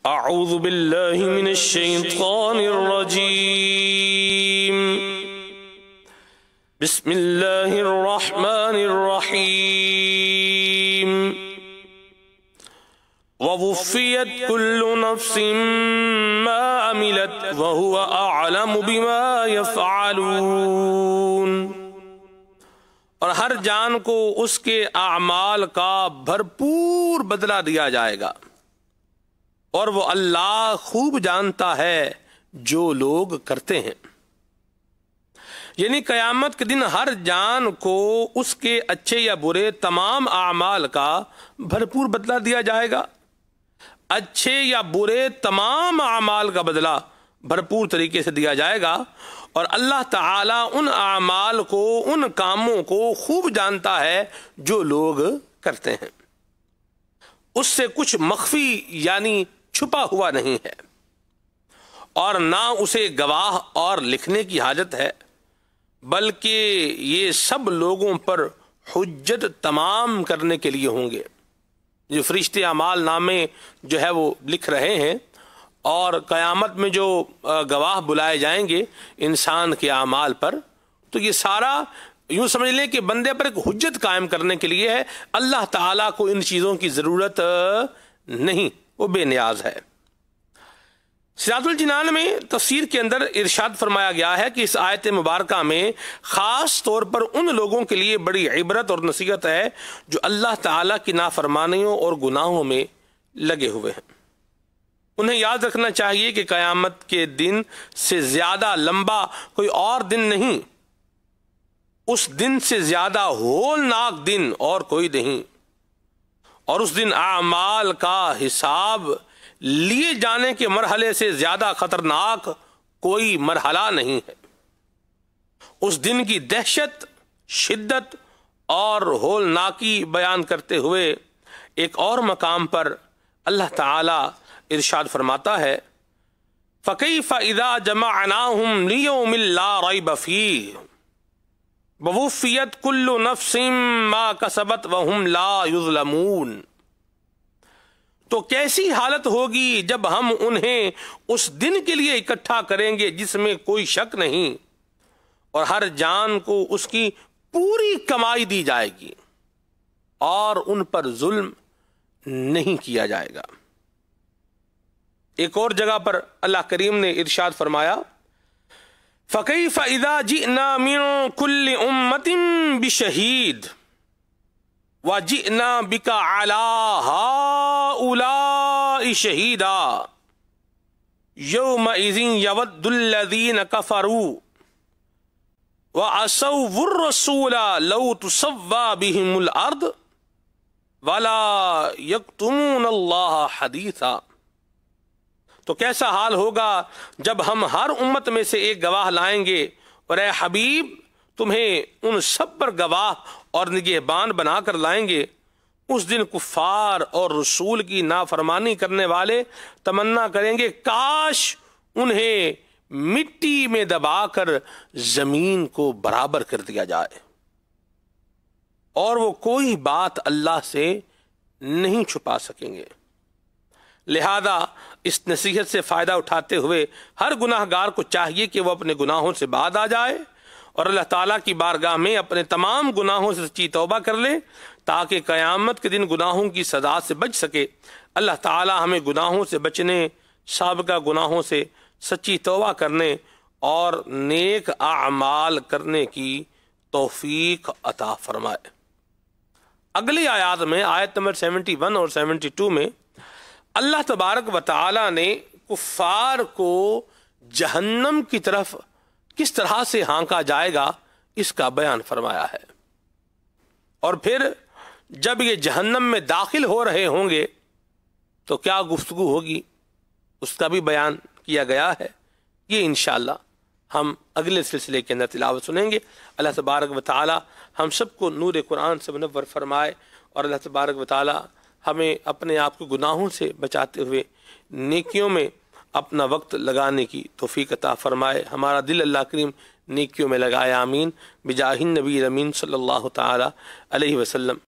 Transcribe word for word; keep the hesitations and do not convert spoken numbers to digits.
اعوذ باللہ من الشیطان الرجیم بسم اللہ الرحمن الرحیم ووفیت کل نفس ما عملت وہو اعلم بما یفعلون، اور ہر جان کو اس کے اعمال کا بھرپور بدلہ دیا جائے گا، اور وہ اللہ خوب جانتا ہے جو لوگ کرتے ہیں۔ یعنی قیامت کے دن ہر جان کو اس کے اچھے یا برے تمام اعمال کا بھرپور بدلہ دیا جائے گا۔ اچھے یا برے تمام اعمال کا بدلہ بھرپور طریقے سے دیا جائے گا، اور اللہ تعالیٰ ان اعمال کو، ان کاموں کو خوب جانتا ہے جو لوگ کرتے ہیں۔ اس سے کچھ مخفی یعنی چھپا ہوا نہیں ہے، اور نہ اسے گواہ اور لکھنے کی حاجت ہے، بلکہ یہ سب لوگوں پر حجت تمام کرنے کے لیے ہوں گے۔ جو فرشتے اعمال نامے جو ہے وہ لکھ رہے ہیں، اور قیامت میں جو گواہ بلائے جائیں گے انسان کے اعمال پر، تو یہ سارا یوں سمجھ لیں کہ بندے پر ایک حجت قائم کرنے کے لیے ہے۔ اللہ تعالیٰ کو ان چیزوں کی ضرورت نہیں، وہ بے نیاز ہے۔ سراج الجنان میں تفسیر کے اندر ارشاد فرمایا گیا ہے کہ اس آیت مبارکہ میں خاص طور پر ان لوگوں کے لیے بڑی عبرت اور نصیحت ہے جو اللہ تعالیٰ کی نافرمانیوں اور گناہوں میں لگے ہوئے ہیں۔ انہیں یاد رکھنا چاہیے کہ قیامت کے دن سے زیادہ لمبا کوئی اور دن نہیں، اس دن سے زیادہ ہولناک دن اور کوئی نہیں، اور اس دن اعمال کا حساب لیے جانے کے مرحلے سے زیادہ خطرناک کوئی مرحلہ نہیں ہے۔ اس دن کی دہشت، شدت اور ہولناکی بیان کرتے ہوئے ایک اور مقام پر اللہ تعالی ارشاد فرماتا ہے، فَكَيْفَ إِذَا جَمَعْنَاهُمْ لِيَوْمٍ لَا رَيْبَ فِيهِ وَوُفِّيَتْ كُلُّ نَفْسٍ مَا كَسَبَتْ وَهُمْ لَا يُظْلَمُونَ۔ تو کیسی حالت ہوگی جب ہم انہیں اس دن کے لیے اکٹھا کریں گے جس میں کوئی شک نہیں، اور ہر جان کو اس کی پوری کمائی دی جائے گی، اور ان پر ظلم نہیں کیا جائے گا۔ ایک اور جگہ پر اللہ کریم نے ارشاد فرمایا، فَكَيْفَ إِذَا جِئْنَا مِن كُلِّ أُمَّةٍ بِشَهِيدٍ وَجِئْنَا بِكَ عَلَى هَؤُلَاءِ شَهِيدًا يَوْمَئِذٍ يَوَدُّ الَّذِينَ كَفَرُوا وَعَصَوْا الرَّسُولَ لَوْ تُسَوَّىٰ بِهِمُ الْأَرْضُ وَلَا يَكْتُمُونَ اللَّهَ حَدِيثًا۔ تو کیسا حال ہوگا جب ہم ہر امت میں سے ایک گواہ لائیں گے، اور اے حبیب تمہیں ان سب پر گواہ اور نگہبان بنا کر لائیں گے۔ اس دن کفار اور رسول کی نافرمانی کرنے والے تمنا کریں گے کاش انہیں مٹی میں دبا کر زمین کو برابر کر دیا جائے، اور وہ کوئی بات اللہ سے نہیں چھپا سکیں گے۔ لہذا اس نصیحت سے فائدہ اٹھاتے ہوئے ہر گناہ گار کو چاہیے کہ وہ اپنے گناہوں سے باز آ جائے، اور اللہ تعالیٰ کی بارگاہ میں اپنے تمام گناہوں سے سچی توبہ کر لے، تاکہ قیامت کے دن گناہوں کی سزا سے بچ سکے۔ اللہ تعالیٰ ہمیں گناہوں سے بچنے، سابقہ گناہوں سے سچی توبہ کرنے اور نیک اعمال کرنے کی توفیق عطا فرمائے۔ اگلی آیات میں، آیت نمبر سیونٹی ون اور سیونٹی ٹو میں، اللہ تبارک و تعالی نے کفار کو جہنم کی طرف کس طرح سے ہانکا جائے گا اس کا بیان فرمایا ہے، اور پھر جب یہ جہنم میں داخل ہو رہے ہوں گے تو کیا گفتگو ہوگی اس کا بھی بیان کیا گیا ہے۔ یہ انشاءاللہ ہم اگلے سلسلے کے اندر تلاوت سنیں گے۔ اللہ تبارک و تعالی ہم سب کو نور قرآن سے منور فرمائے، اور اللہ تبارک و تعالی ہمیں اپنے آپ کو گناہوں سے بچاتے ہوئے نیکیوں میں اپنا وقت لگانے کی توفیق عطا فرمائے۔ ہمارا دل اللہ کریم نیکیوں میں لگائے، آمین، بجاہ النبی الامین صلی اللہ تعالی علیہ وسلم۔